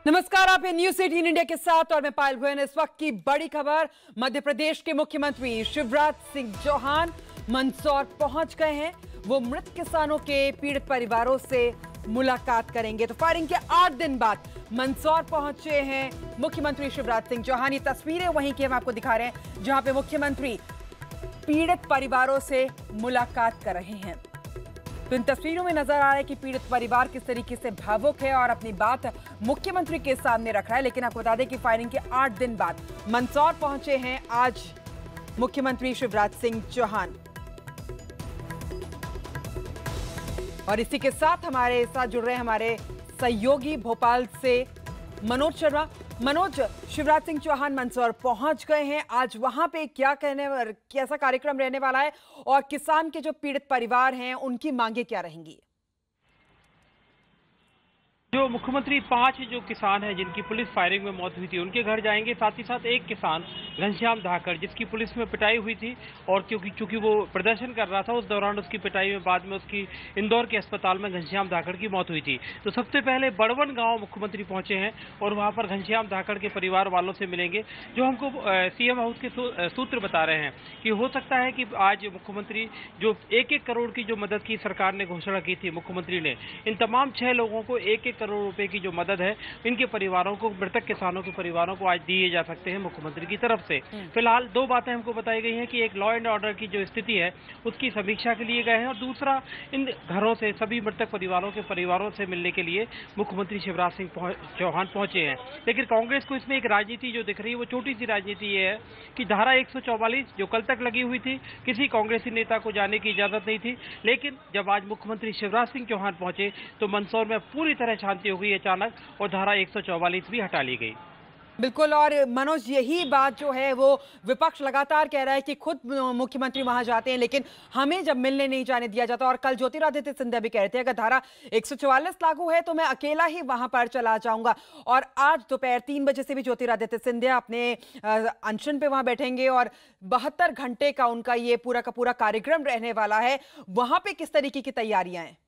नमस्कार, आप news 18 India के साथ और मैं पायल गोयल। इस वक्त की बड़ी खबर, मध्य प्रदेश के मुख्यमंत्री शिवराज सिंह चौहान मंदसौर पहुंच गए हैं। वो मृत किसानों के पीड़ित परिवारों से मुलाकात करेंगे। तो फायरिंग के 8 दिन बाद मंदसौर पहुंचे हैं मुख्यमंत्री शिवराज सिंह चौहान। ये तस्वीरें वहीं की हम आपको दिखा रहे हैं जहां पे मुख्यमंत्री पीड़ित परिवारों से मुलाकात कर रहे हैं। तो इन तस्वीरों में नजर आ रहा है कि पीड़ित परिवार किस तरीके से भावुक है और अपनी बात मुख्यमंत्री के सामने रख रहा है। लेकिन आपको बता दें कि फायरिंग के 8 दिन बाद मंदसौर पहुंचे हैं आज मुख्यमंत्री शिवराज सिंह चौहान। और इसी के साथ हमारे साथ जुड़ रहे हैं हमारे सहयोगी भोपाल से मनोज शर्मा। मनोज, शिवराज सिंह चौहान मंदसौर पहुंच गए हैं, आज वहां पे कैसा कार्यक्रम रहने वाला है और किसान के जो पीड़ित परिवार हैं उनकी मांगे क्या रहेंगी? जो मुख्यमंत्री 5 जो किसान हैं जिनकी पुलिस फायरिंग में मौत हुई थी उनके घर जाएंगे। साथ ही साथ एक किसान घनश्याम धाकड़ जिसकी पुलिस में पिटाई हुई थी और चूंकि वो प्रदर्शन कर रहा था, उस दौरान उसकी पिटाई में बाद में उसकी इंदौर के अस्पताल में घनश्याम धाकड़ की मौत हुई थी। तो सबसे पहले बड़वन गांव मुख्यमंत्री पहुंचे हैं और वहां पर घनश्याम धाकड़ के परिवार वालों से मिलेंगे। जो हमको सीएम हाउस के सूत्र बता रहे हैं कि हो सकता है कि आज मुख्यमंत्री जो 1-1 करोड़ की जो मदद की सरकार ने घोषणा की थी, मुख्यमंत्री ने इन तमाम 6 लोगों को 1-1 करोड़ रुपए की जो मदद है इनके परिवारों को, मृतक किसानों के परिवारों को आज दिए जा सकते हैं मुख्यमंत्री की तरफ से। फिलहाल 2 बातें हमको बताई गई हैं कि एक लॉ एंड ऑर्डर की जो स्थिति है उसकी समीक्षा के लिए गए हैं और दूसरा इन घरों से सभी मृतक परिवारों के परिवारों से मिलने के लिए मुख्यमंत्री शिवराज सिंह चौहान पहुंचे हैं। लेकिन कांग्रेस को इसमें एक राजनीति जो दिख रही है वो छोटी सी राजनीति ये है कि धारा 144 जो कल तक लगी हुई थी, किसी कांग्रेसी नेता को जाने की इजाजत नहीं थी। लेकिन जब आज मुख्यमंत्री शिवराज सिंह चौहान पहुंचे तो मंदसौर में पूरी तरह शांति हो गई अचानक और धारा 144 भी हटा ली गई। बिल्कुल। और मनोज, यही बात जो है वो विपक्ष लगातार कह रहा है कि खुद मुख्यमंत्री वहां जाते हैं लेकिन हमें जब मिलने नहीं जाने दिया जाता। और कल ज्योतिरादित्य सिंधिया भी कह रहे थे अगर धारा 144 लागू है तो मैं अकेला ही वहां पर चला जाऊंगा। और आज दोपहर 3 बजे से भी ज्योतिरादित्य सिंधिया अपने अनशन पे वहां बैठेंगे और 72 घंटे का उनका ये पूरा का पूरा कार्यक्रम रहने वाला है। वहां पे किस तरीके की तैयारियां हैं?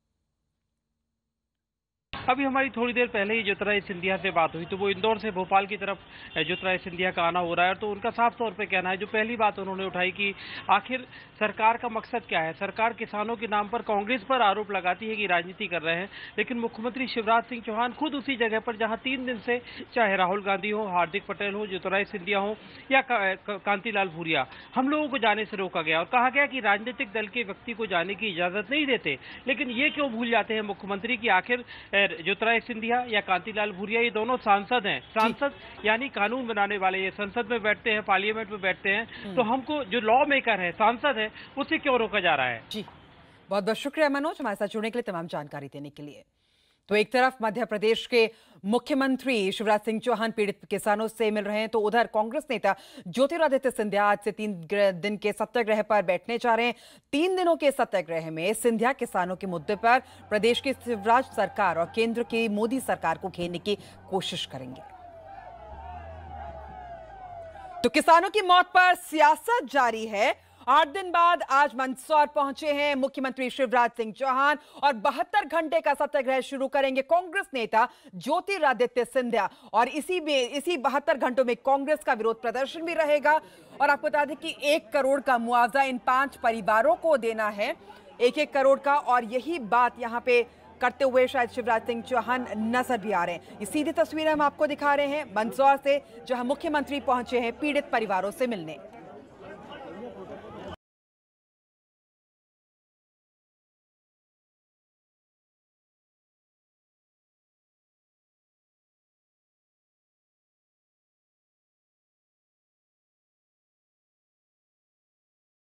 अभी हमारी थोड़ी देर पहले ही ज्योतिरादित्य सिंधिया से बात हुई तो वो इंदौर से भोपाल की तरफ ज्योतिरादित्य सिंधिया का आना हो रहा है। तो उनका साफ तौर पे कहना है, जो पहली बात उन्होंने उठाई कि आखिर सरकार का मकसद क्या है। सरकार किसानों के नाम पर कांग्रेस पर आरोप लगाती है कि राजनीति कर रहे हैं, लेकिन मुख्यमंत्री शिवराज सिंह चौहान खुद उसी जगह पर जहां 3 दिन से चाहे राहुल गांधी हो, हार्दिक पटेल हो, ज्योतिरादित्य सिंधिया हो या कांतिलाल भूरिया, हम लोगों को जाने से रोका गया और कहा गया कि राजनीतिक दल के व्यक्ति को जाने की इजाजत नहीं देते। लेकिन ये क्यों भूल जाते हैं मुख्यमंत्री की आखिर ज्योतिरादित्य सिंधिया या कांतिलाल भूरिया ये दोनों सांसद हैं। सांसद यानी कानून बनाने वाले, ये संसद में बैठते हैं, पार्लियामेंट में बैठते हैं। तो हमको जो लॉ मेकर है, सांसद है, उससे क्यों रोका जा रहा है? जी, बहुत बहुत शुक्रिया मनोज, हमारे साथ जुड़ने के लिए, तमाम जानकारी देने के लिए। तो एक तरफ मध्य प्रदेश के मुख्यमंत्री शिवराज सिंह चौहान पीड़ित किसानों से मिल रहे हैं तो उधर कांग्रेस नेता ज्योतिरादित्य सिंधिया आज से 3 दिन के सत्याग्रह पर बैठने जा रहे हैं। 3 दिनों के सत्याग्रह में सिंधिया किसानों के मुद्दे पर प्रदेश की शिवराज सरकार और केंद्र की मोदी सरकार को घेरने की कोशिश करेंगे। तो किसानों की मौत पर सियासत जारी है। 8 दिन बाद आज मंदसौर पहुंचे हैं मुख्यमंत्री शिवराज सिंह चौहान और 72 घंटे का सत्याग्रह शुरू करेंगे कांग्रेस नेता ज्योतिरादित्य सिंधिया। और इसी 72 घंटों में कांग्रेस का विरोध प्रदर्शन भी रहेगा। और आपको बता दें कि 1 करोड़ का मुआवजा इन 5 परिवारों को देना है, 1-1 करोड़ का। और यही बात यहां पे करते हुए शायद शिवराज सिंह चौहान नजर भी आ रहे हैं। ये सीधी तस्वीरें हम आपको दिखा रहे हैं मंदसौर से, जहां मुख्यमंत्री पहुंचे हैं पीड़ित परिवारों से मिलने।